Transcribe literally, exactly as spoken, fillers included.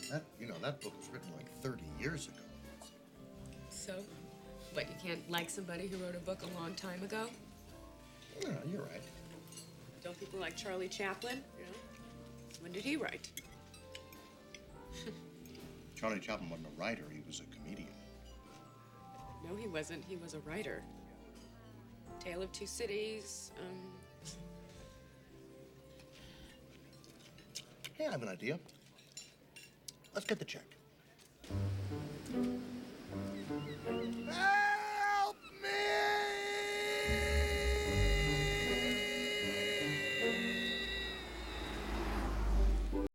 That, you know, that book was written like thirty years ago. So? But you can't like somebody who wrote a book a long time ago? No, you're right. Don't people like Charlie Chaplin? You know? When did he write? Charlie Chaplin wasn't a writer, he was a comedian. No, he wasn't. He was a writer. Tale of Two Cities, um... Hey, I have an idea. Let's get the check.